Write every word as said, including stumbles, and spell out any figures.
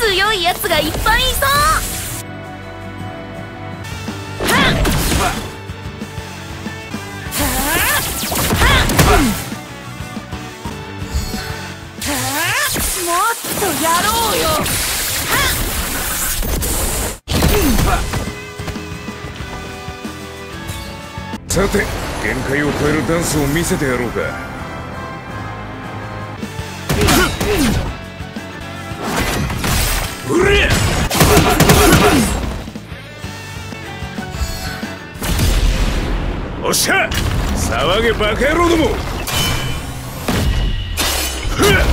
強いやつがいっぱいいそう。もっとやろうよ。 さて、限界を超えるダンスを見せてやろうか。うれ！おっしゃ！騒げバカ野郎ども！